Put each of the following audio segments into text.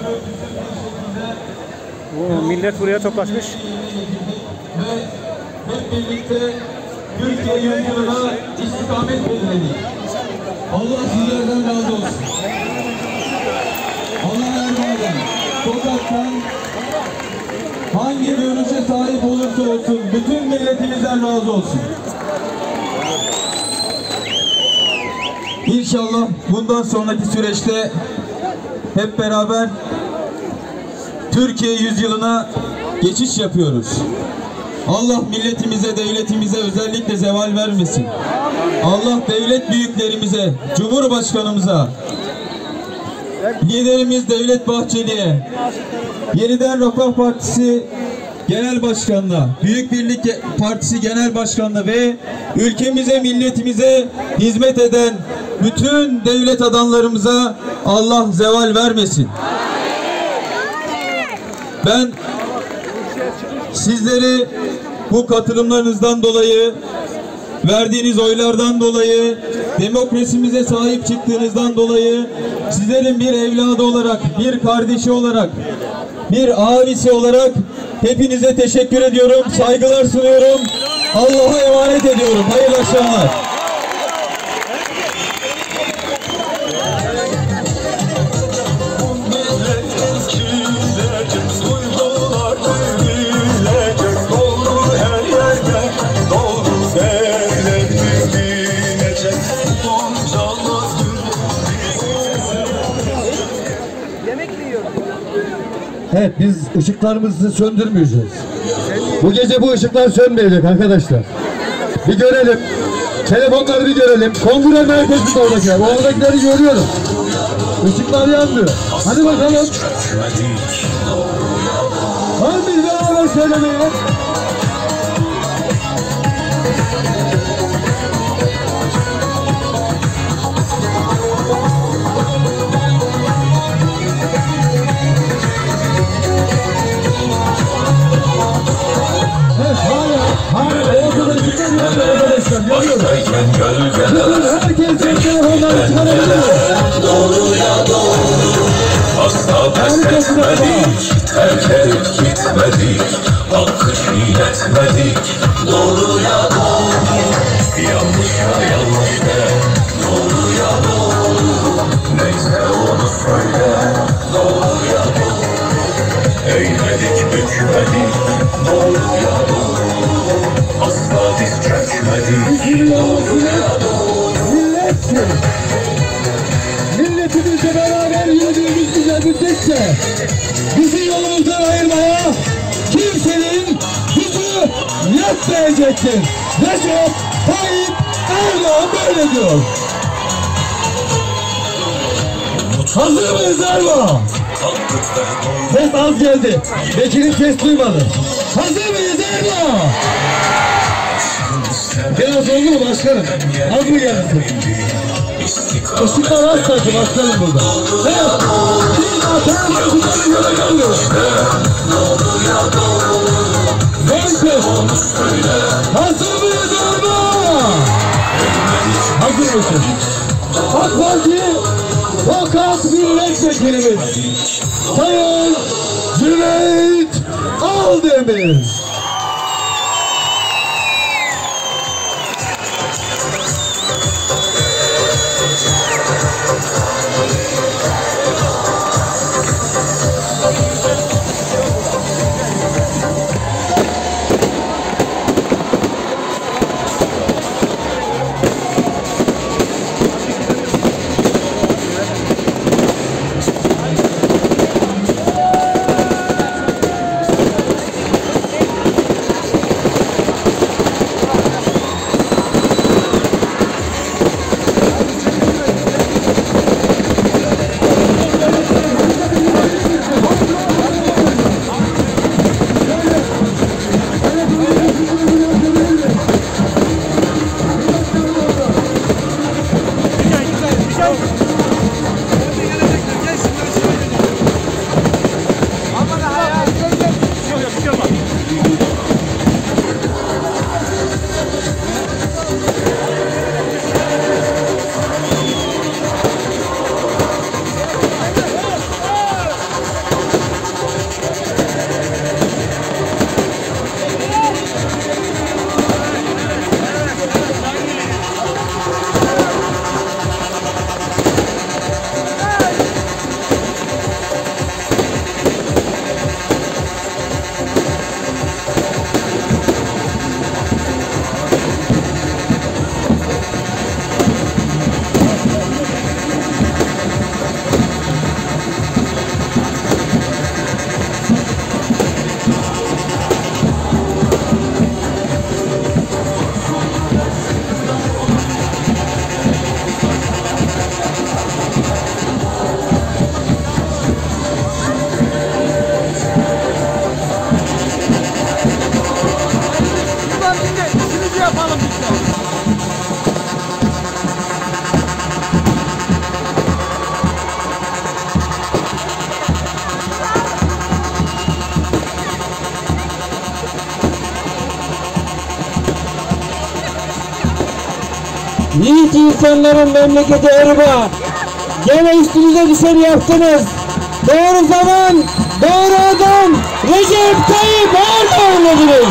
Millet buraya toplaşmış. Ve hep birlikte Türkiye yüzyılına istikamet belirledik. Allah sizlerden razı olsun. Allah Erdoğan'dan, Tokat'tan hangi görüşe sahip olursa olsun bütün milletimizden razı olsun. İnşallah bundan sonraki süreçte hep beraber Türkiye yüzyılına geçiş yapıyoruz. Allah milletimize, devletimize özellikle zeval vermesin. Allah devlet büyüklerimize, Cumhurbaşkanımıza, liderimiz Devlet Bahçeli'ye, Yeniden Refah Partisi Genel Başkanı'na, Büyük Birlik Partisi Genel Başkanı'na ve ülkemize, milletimize hizmet eden bütün devlet adamlarımıza Allah zeval vermesin. Ben sizleri bu katılımlarınızdan dolayı, verdiğiniz oylardan dolayı, demokrasimize sahip çıktığınızdan dolayı, sizlerin bir evladı olarak, bir kardeşi olarak, bir abisi olarak hepinize teşekkür ediyorum, saygılar sunuyorum, Allah'a emanet ediyorum. Hayırlı akşamlar. Evet, biz ışıklarımızı söndürmeyeceğiz. Bu gece bu ışıklar sönmeyecek arkadaşlar. Bir görelim. Telefonları bir görelim. Kongre merkezinde oradakiler. Oradakileri görüyorum. Işıklar yanmıyor. Hadi bakalım. Hadi bir beraber söylemeye. Baştayken gölgeler doğruya doğru asla pes etmedik, terk edip gitmedik, hakkı çiğnetmedik. Doğruya doğru, yanlışa yanlış de, doğruya doğru, neyse onu söyle. Doğruya doğru, eğmedik bükmedik, doğruya doğru, asla diz çökmedik. Doğruya doğru. Milletimizle beraber yürüdüğümüz güzel müddetçe bizi yolumuzdan ayırmaya kimsenin gücü yetmeyecektir. Recep Tayyip Erdoğan böyle diyor. Hazır mıyız Erdoğan? Ses az geldi. Bekir'in ses duymadı. Hazır mıyız Erdoğan? Biraz oldu mu başkanım? Az mı geldi? Işıklar az sanki başkanım burada. Evet. Bir atar ışıkları görebiliyoruz. Hazır mıyız Erdoğan? Hazır mısın? AK Parti Tokat Milletvekilimiz Sayın Cüneyt Aldemir. yiğit insanların memleketi Erbaa. Gene üstünüze düşeni yaptınız. Doğru zaman, doğru adam Recep Tayyip Erdoğan'ladınız.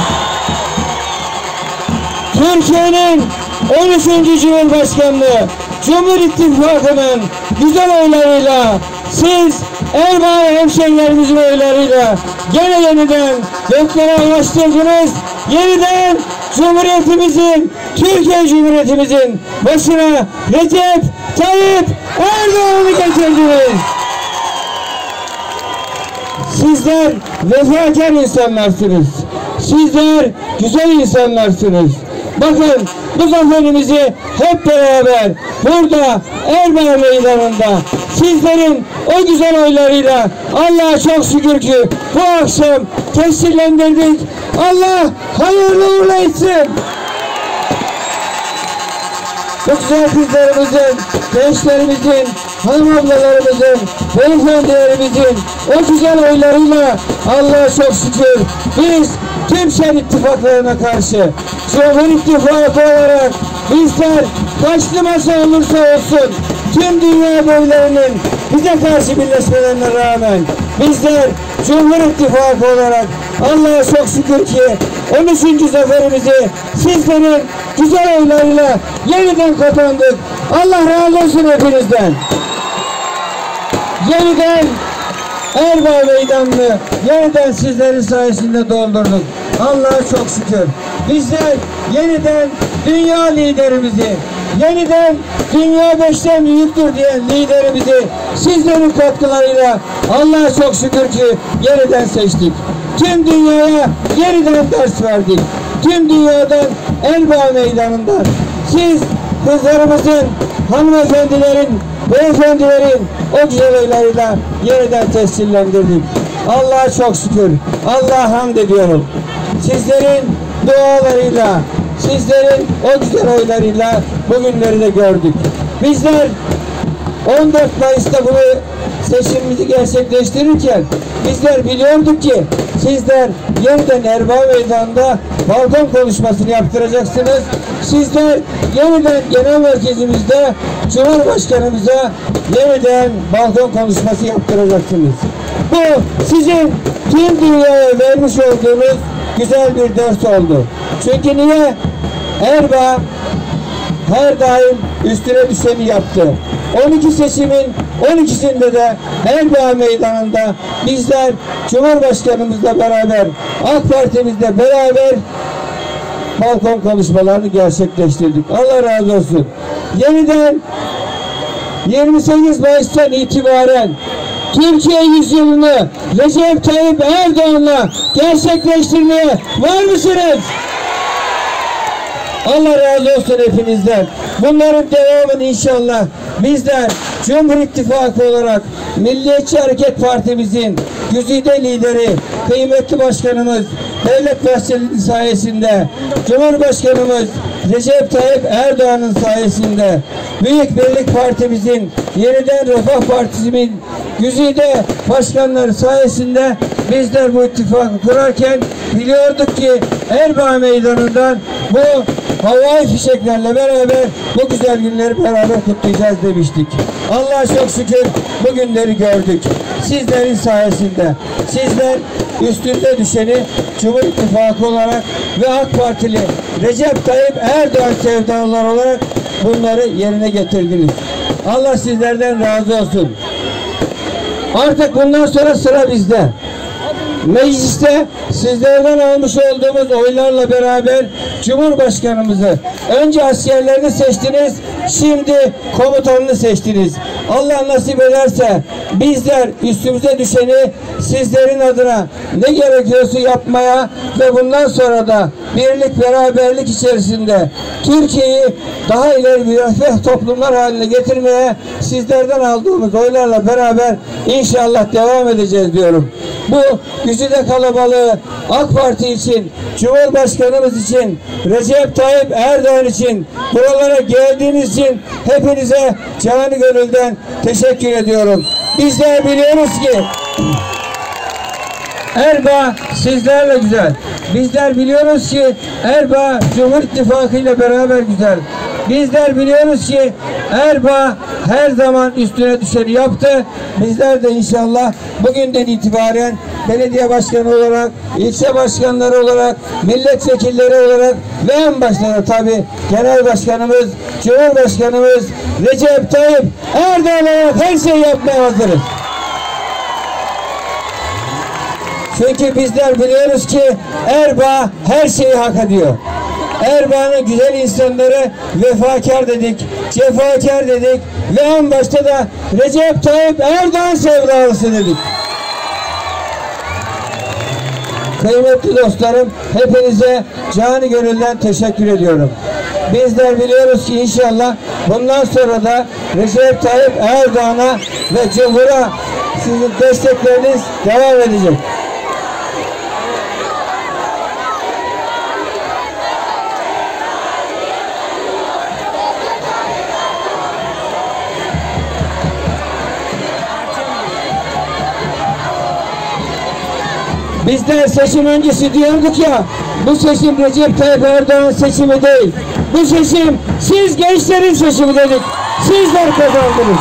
Türkiye'nin 13. Cumhurbaşkanlığı, Cumhur İttifakı'nın güzel oylarıyla, siz Erbaa hemşehrilerimizin oylarıyla gene yeniden göklere ulaştırdınız. Yeniden Cumhuriyetimizin, Türkiye Cumhuriyetimizin başına Recep Tayyip Erdoğan'ı getirdiniz. Sizler vefakar insanlarsınız. Sizler güzel insanlarsınız. Bakın bu zaferimizi hep beraber burada Erbaa Meydanı'nda sizlerin o güzel oylarıyla Allah'a çok şükür ki bu akşam tescillendirdik. Allah hayırlı uğurlu etsin. Bu güzel kızlarımızın, gençlerimizin, hanım ablalarımızın, beyefendilerimizin o güzel oylarıyla Allah'a çok şükür biz tüm şer ittifaklarına karşı Cumhur İttifakı olarak bizler kaçlı masa olursa olsun tüm dünya devletlerinin bize karşı birleşmelerine rağmen bizler Cumhur İttifakı olarak Allah'a çok şükür ki 13. zaferimizi sizlerin güzel oylarıyla yeniden kazandık. Allah razı olsun hepinizden. Yeniden Erbaa Meydanı'nı yeniden sizlerin sayesinde doldurduk. Allah'a çok şükür. Bizler yeniden dünya liderimizi, yeniden dünya 5'ten büyüktür diyen liderimizi sizlerin katkılarıyla Allah'a çok şükür ki yeniden seçtik. Tüm dünyaya yeniden ders verdik. Tüm dünyadan Erbaa Meydanı'ndan siz kızlarımızın, hanımefendilerin, beyefendilerin o güzel oylarıyla yeniden tescillendirdik. Allah'a çok şükür. Allah'a hamd ediyorum. Sizlerin dualarıyla, sizlerin o güzel oylarıyla bugünleri de gördük. Bizler 14 Mayıs'ta bunu seçimimizi gerçekleştirirken bizler biliyorduk ki sizler yeniden Erbaa Meydanı'nda balkon konuşmasını yaptıracaksınız. Sizler yeniden genel merkezimizde Cumhurbaşkanımıza yeniden balkon konuşması yaptıracaksınız. Bu sizin tüm dünyaya vermiş olduğunuz güzel bir ders oldu. Çünkü niye? Erbaa her daim üstüne düşeni yaptı. 12 seçimin 12'sinde de Erbaa Meydanı'nda bizler Cumhurbaşkanımızla beraber, AK Parti'mizle beraber balkon konuşmalarını gerçekleştirdik. Allah razı olsun. Yeniden 28 Mayıs'tan itibaren Türkiye yüzyılını Recep Tayyip Erdoğan'la gerçekleştirmeye var mısınız? Allah razı olsun hepinizden. Bunların devamını inşallah bizler Cumhur İttifakı olarak Milliyetçi Hareket Partimizin güzide lideri, kıymetli başkanımız Devlet Bahçeli'nin sayesinde, Cumhurbaşkanımız Recep Tayyip Erdoğan'ın sayesinde, Büyük Birlik Partimizin, Yeniden Refah Partisi'nin güzide başkanları sayesinde bizler bu ittifakı kurarken biliyorduk ki Erbaa Meydanı'ndan bu havai fişeklerle beraber bu güzel günleri beraber kutlayacağız demiştik. Allah'a çok şükür bu günleri gördük. Sizlerin sayesinde. Sizler üstünde düşeni Cumhur İttifakı olarak ve AK Partili Recep Tayyip Erdoğan sevdalılar olarak bunları yerine getirdiniz. Allah sizlerden razı olsun. Artık bundan sonra sıra bizde. Mecliste sizlerden almış olduğumuz oylarla beraber Cumhurbaşkanımızı önce askerlerini seçtiniz, şimdi komutanını seçtiniz. Allah nasip ederse bizler üstümüze düşeni sizlerin adına ne gerekiyorsa yapmaya ve bundan sonra da birlik beraberlik içerisinde Türkiye'yi daha ileri bir refah toplumlar haline getirmeye sizlerden aldığımız oylarla beraber inşallah devam edeceğiz diyorum. Bu güzide kalabalığı AK Parti için, Cumhurbaşkanımız için, Recep Tayyip Erdoğan için, buralara geldiğiniz için hepinize canı gönülden teşekkür ediyorum. Bizler biliyoruz ki Erbaa sizlerle güzel. Bizler biliyoruz ki Erbaa Cumhur İttifakı ile beraber güzel. Bizler biliyoruz ki Erbaa her zaman üstüne düşeni yaptı. Bizler de inşallah bugünden itibaren belediye başkanı olarak, ilçe başkanları olarak, milletvekilleri olarak ve en başta da tabii genel başkanımız, Cumhurbaşkanımız Recep Tayyip Erdoğan olarak her şeyi yapmaya hazırız. Çünkü bizler biliyoruz ki Erbaa her şeyi hak ediyor. Erbaa'nın güzel insanları vefakar dedik, cefakar dedik ve en başta da Recep Tayyip Erdoğan sevdalısı dedik. Kıymetli dostlarım, hepinize canı gönülden teşekkür ediyorum. Bizler biliyoruz ki inşallah bundan sonra da Recep Tayyip Erdoğan'a ve Cumhur'a sizin destekleriniz devam edecek. Bizler seçim öncesi diyorduk ya, bu seçim Recep Tayyip Erdoğan seçimi değil. Bu seçim siz gençlerin seçimi dedik. Sizler kazandınız.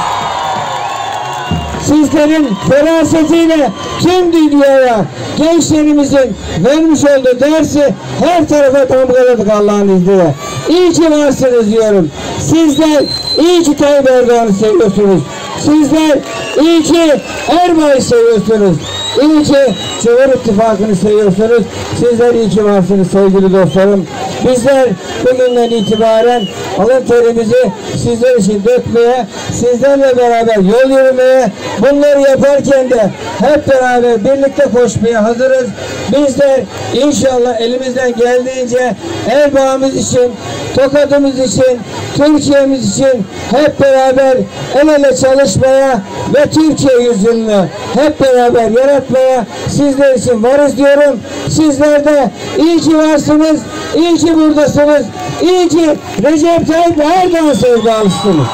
Sizlerin ferasetiyle tüm dünyaya gençlerimizin vermiş olduğu dersi her tarafa damgaladık Allah'ın izniyle. İyi ki varsınız diyorum. Sizler iyi ki Tayyip Erdoğan'ı seviyorsunuz. Sizler iyi ki Erbaa'yı seviyorsunuz. İyi ki Cumhur İttifakı'nı seviyorsunuz. Sizler iyi ki varsınız sevgili dostlarım. Bizler bugünden itibaren alın terimizi sizler için dökmeye, sizlerle beraber yol yürümeye, bunları yaparken de hep beraber birlikte koşmaya hazırız. Bizler inşallah elimizden geldiğince Erbaa'mız için, Tokat'ımız için, Türkiye'miz için hep beraber el ele çalışmaya ve Türkiye yüzyılını hep beraber yaratmaya sizler için varız diyorum. Sizler de iyi ki varsınız, iyi ki buradasınız, iyi ki Recep Tayyip Erdoğan sevdalısınız.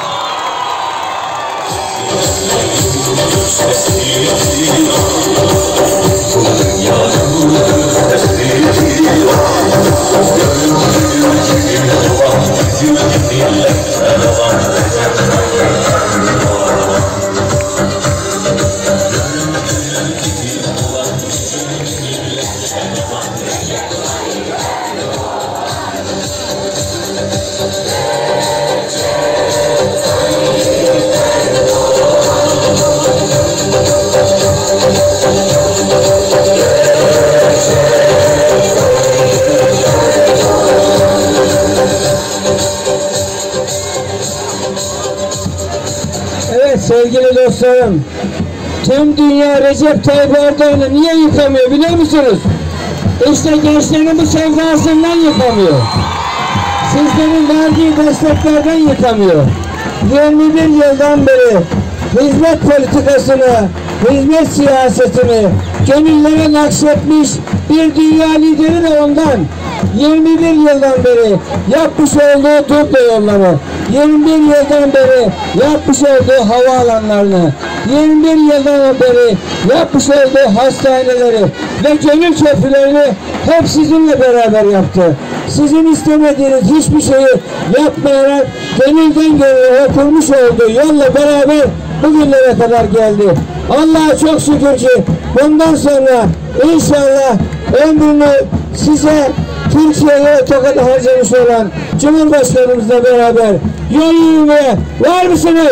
Evet sevgili dostlarım, tüm dünya Recep Tayyip Erdoğan'ı niye yıkamıyor biliyor musunuz? İşte gençlerin bu sevdasından yıkamıyor. Sizlerin verdiği desteklerden yıkamıyor. 21 yıldan beri hizmet politikasını, hizmet siyasetini gönüllere nakşetmiş bir dünya lideri de ondan. 21 yıldan beri yapmış olduğu Dublo yolları, 21 yıldan beri yapmış olduğu havaalanlarını, 21 yıldan beri yapmış olduğu hastaneleri ve gönül köprülerini hep sizinle beraber yaptı. Sizin istemediğiniz hiçbir şeyi yapmayarak gönülden gönüle kurmuş olduğu yolla beraber bugünlere kadar geldi. Allah'a çok şükür ki bundan sonra inşallah ömrünü size Türkiye'ye Tokat'a harcamış olan Cumhurbaşkanımızla beraber yol yürümeye var mısınız?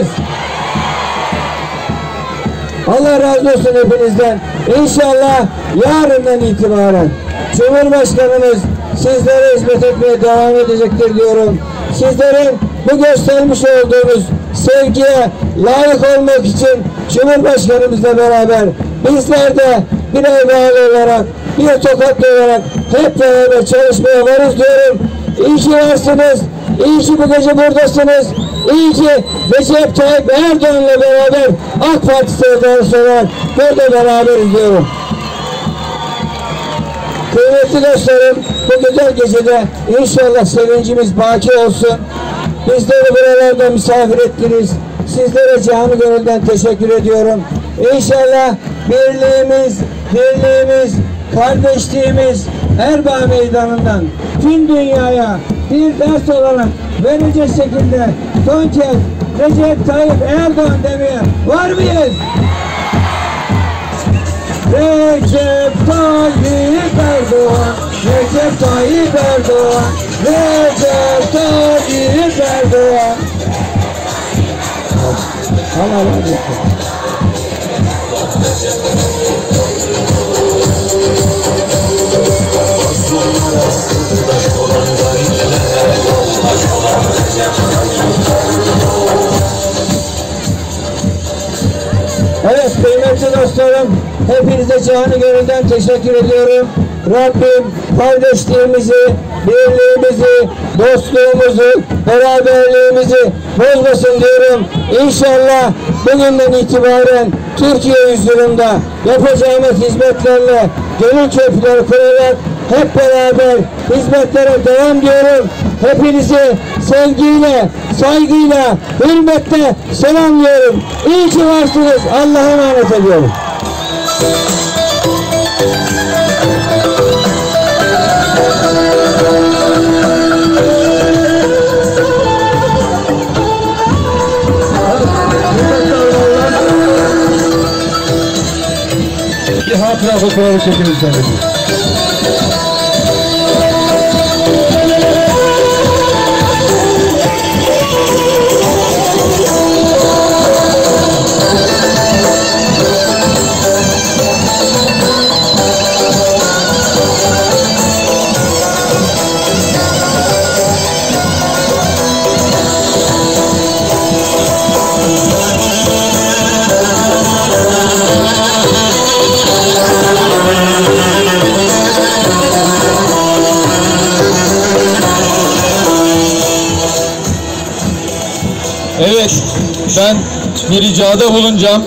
Allah razı olsun hepinizden. İnşallah yarından itibaren Cumhurbaşkanımız sizlere hizmet etmeye devam edecektir diyorum. Sizlerin bu göstermiş olduğunuz sevgiye layık olmak için Cumhurbaşkanımızla beraber bizler de bir Erbaalı olarak, bir Tokatlı olarak hep beraber çalışmaya varız diyorum. İyi ki varsınız, iyi ki bu gece buradasınız, iyi ki Recep Tayyip Erdoğan'la beraber AK Parti sevdalısı olarak burada beraberiz diyorum. Kıymetli dostlarım, bu güzel gecede inşallah sevincimiz baki olsun. Bizleri buralarda misafir ettiniz. Sizlere canı gönülden teşekkür ediyorum. İnşallah birliğimiz, dirliğimiz, kardeşliğimiz Erbaa Meydanı'ndan tüm dünyaya bir ders olarak verecek şekilde son kez Recep Tayyip Erdoğan demeye var mıyız? Recep Tayyip Erdoğan, Recep Tayyip Erdoğan, Recep Tayyip Erdoğan. Allah razı olsun. Evet kıymetli dostlarım, hepinize canı gönülden teşekkür ediyorum. Rabbim kardeşliğimizi, birliğimizi, dostluğumuzu, beraberliğimizi bozmasın diyorum. İnşallah bugünden itibaren Türkiye yüzyılında yapacağımız hizmetlerle gönül köprüleri kurarak hep beraber hizmetlere devam diyorum. Hepinizi sevgiyle, saygıyla, hürmetle selamlıyorum. İyi ki varsınız. Allah'a emanet ediyorum. Bir hatıra fotoğrafı çekelim sana. Evet, ben bir ricada bulunacağım.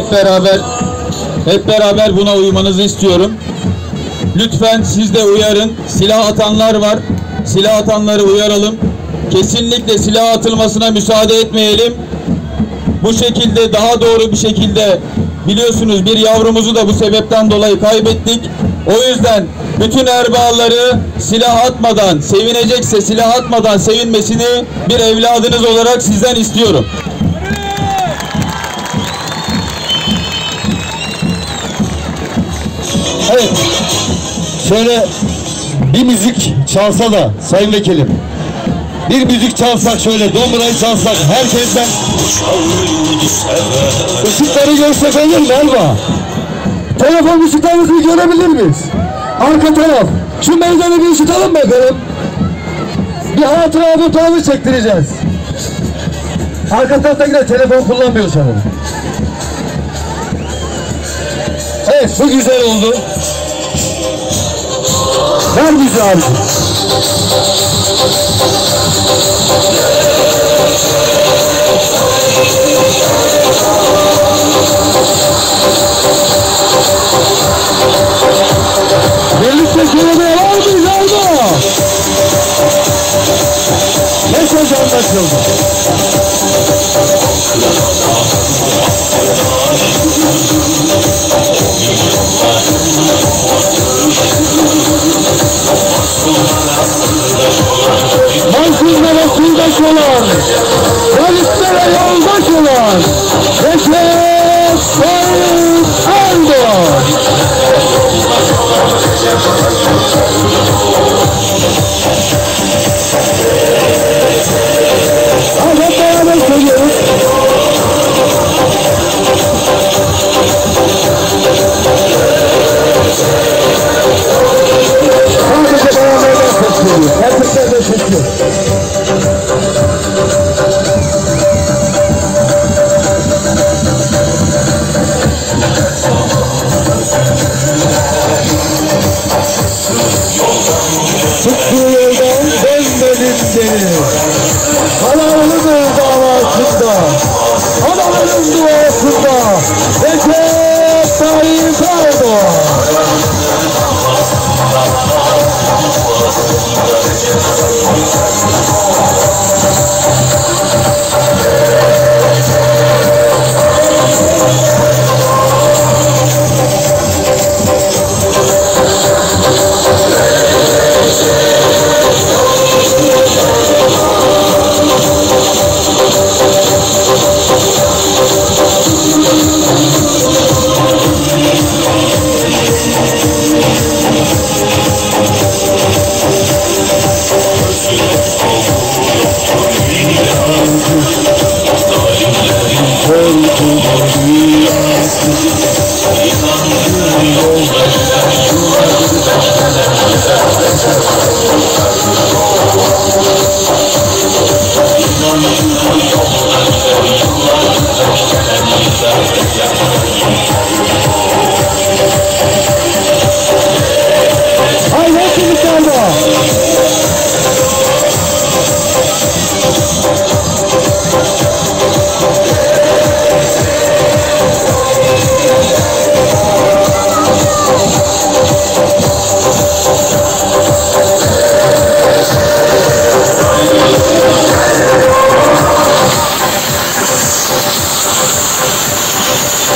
Hep beraber buna uymanızı istiyorum. Lütfen siz de uyarın. Silah atanlar var. Silah atanları uyaralım. Kesinlikle silah atılmasına müsaade etmeyelim. Bu şekilde daha doğru bir şekilde biliyorsunuz bir yavrumuzu da bu sebepten dolayı kaybettik. O yüzden bütün erbağları silah atmadan, sevinecekse silah atmadan sevinmesini bir evladınız olarak sizden istiyorum. Evet. Şöyle bir müzik çalsa da Sayın Vekilim. Bir müzik çalsak şöyle, dombrayı çalsak herkesten. Işıkları görsek olur mu galiba? Telefon ışıklarınızı görebilir miyiz? Arka taraf. Şu meydanı bir ışıtalım bakalım. Bir hatıra fotoğrafı çektireceğiz. Arka taraftakiler telefon kullanmıyor sanırım. Evet, bu güzel oldu. Ver bizi abi. Birlikte kelebeye var mıyız orada? Ne söz anlaşıldı? Mahkumlara suydaş olan, polislere yoldaş olan Recep Tayyip Erdoğan. Hadi beraber söylüyoruz. Sadece beraberden seçiyoruz. Erkekler de seçiyor.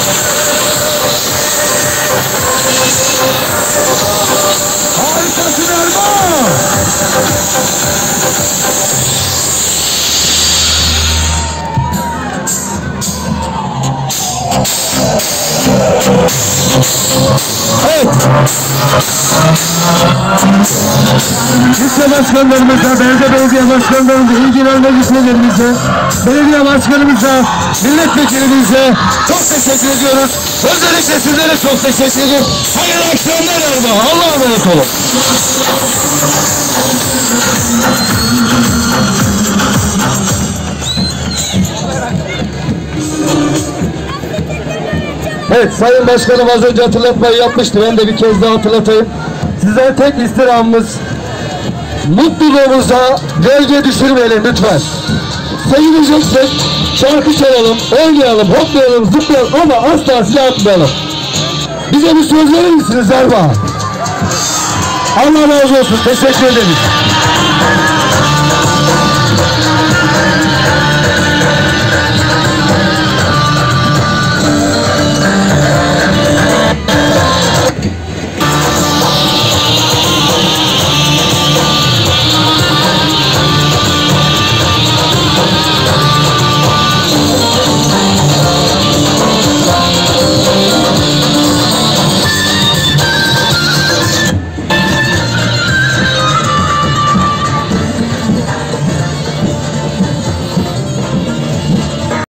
Harikasın Erman! Evet. İlçe başkanlarımıza, belediye başkanlarımıza, ilgilenen ilçelerimize, belediye başkanımıza, milletvekilimize çok teşekkür ediyoruz. Özellikle sizlere çok teşekkür ediyorum. Hayırlı akşamlar Erman. Allah'a emanet olun. Evet, Sayın Başkanım az önce hatırlatmayı yapmıştı. Ben de bir kez daha hatırlatayım. Sizden tek istirhamımız, mutluluğumuza gölge düşürmeyelim lütfen. Sevineceksek şarkı çalalım, oynayalım, hoplayalım, zıplayalım ama asla silah atmayalım. Bize bir söz verir misiniz Erba? Allah razı olsun. Teşekkür ederiz.